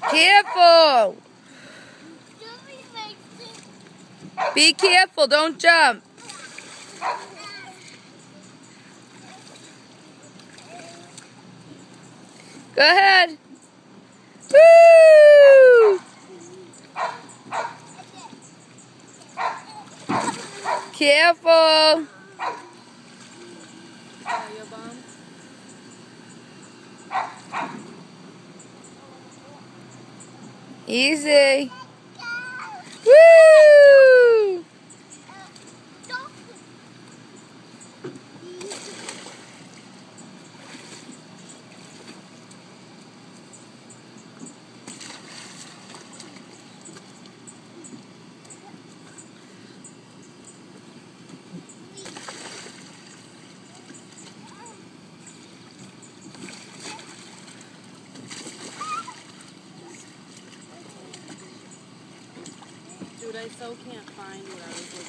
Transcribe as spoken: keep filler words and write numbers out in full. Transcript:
Careful. Be careful, don't jump. Go ahead. Woo! Careful. Easy. Woo! Dude, I so can't find what I was